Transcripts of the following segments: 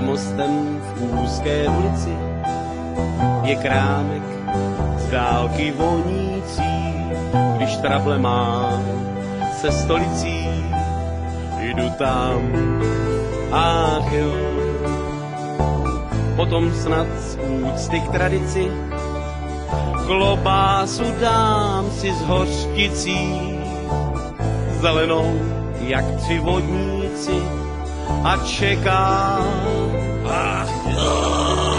mostem v úzké ulici je krámek z dálky vonící, když trable mám se stolicí, jdu tam, ach jo. Potom snad z úcty k tradici klobásu dám si s hořticí, zelenou jak 3 vodníci, a čekám, ach jo.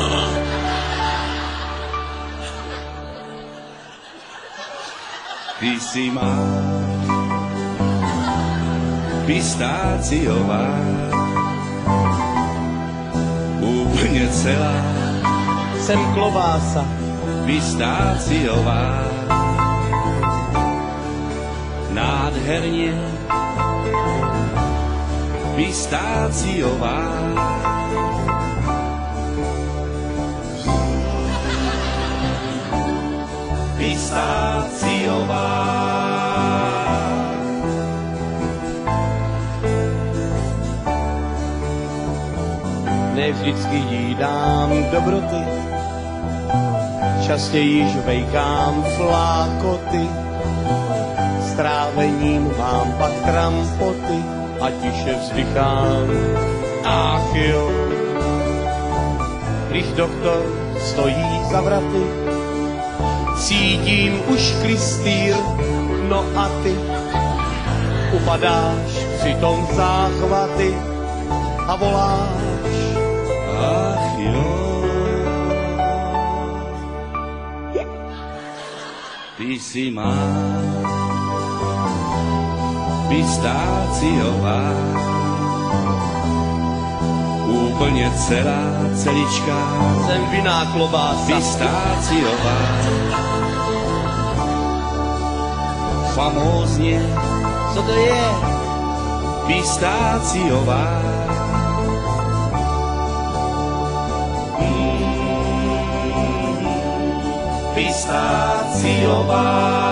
Ty si má pistáciová, úplne celá. Jsem klobása pistáciová, nádherne pistáciová. Pistáciová. Ne vždycky jí dám dobroty, častěji žvejkám flákoty, s trávením mám pak trampoty a tiše vzdychám, ach jo. Když doktor stojí za vraty, cítím už klistýr, no a ty upadáš přitom záchvaty a voláš, ach jo. Ty si má pistáciová, úplne celá, celičká. Jsem vinná klobása pistáciová. Famózne, co to je? Pistáciová. Pistáciová.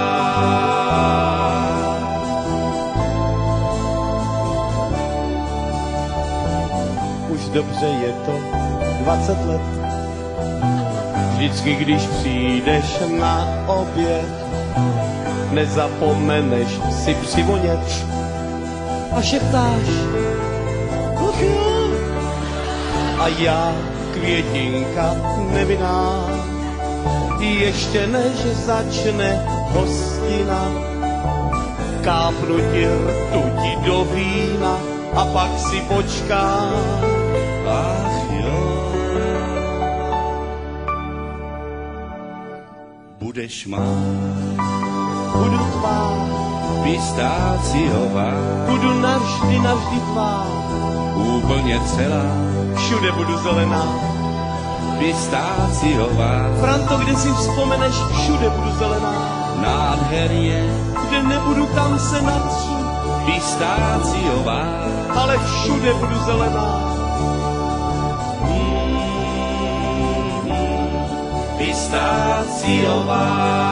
Už dobře je to 20 let. Vždycky, když přijdeš na oběd, nezapomeneš si přivonět a šeptáš, ach jo. A já, květinka nevinná, ještě než začne hostina, kápnu ti rtuti do vína a pak si počkám, ach jo. Budeš mát, budu tvá, pistáciová, budu navždy, navždy tvá, úplne celá, všude budu zelená. pistáciová, Franto, kde si vzpomeneš, všude budu zelená. nádherne Kde nebudu, tam se natřu, pistáciová. ale všude budu zelená. Pistáciová.